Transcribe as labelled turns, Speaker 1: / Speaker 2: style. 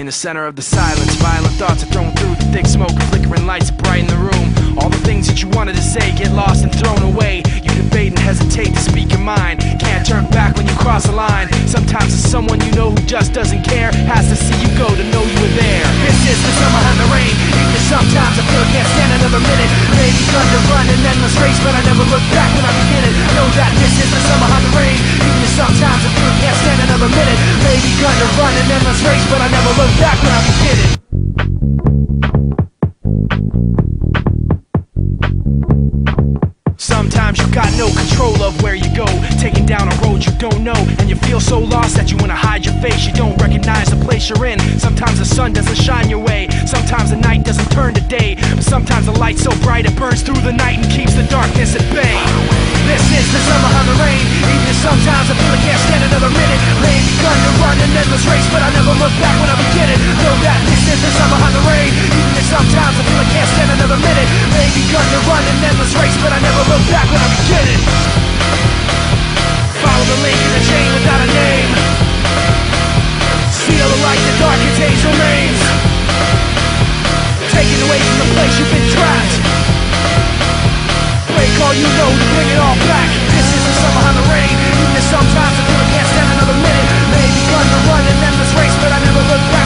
Speaker 1: In the center of the silence, violent thoughts are thrown through the thick smoke, flickering lights brighten the room. All the things that you wanted to say get lost and thrown away. You debate and hesitate to speak your mind. Can't turn back when you cross a line. Sometimes it's someone you know who just doesn't care, has to see you go to know you were there. This is the summer and the rain. Even if sometimes I feel I can't stand another minute. Maybe begun to run an endless race, but I never look back when I begin it. Know that this is the summer and the rain. Even if sometimes I feel I can't stand another minute. Maybe begun to run an endless race, but I never look back when I begin it. Sometimes you got no control of where you go, taking down a road you don't know, and you feel so lost that you wanna hide your face. You don't recognize the place you're in. Sometimes the sun doesn't shine your way. Sometimes the night doesn't turn to day. But sometimes the light's so bright it burns through the night and keeps the darkness at bay. This is the summer and the rain. Even if sometimes I feel I can't stand another minute. Maybe begun to run an endless race, but I never look back when I begin it. Know that this is the summer and the rain. Even if sometimes I feel I can't stand another minute. Maybe begun to run an endless race, but I never look back when I begin it. Follow the link in the chain without a name. Feel the light, the dark contains remains. Taken away from the place you've been trapped. Break all you know to bring it all back. This is the summer and the rain. Even if sometimes I feel I can't stand another minute. Maybe begun to run an endless race, but I never look back.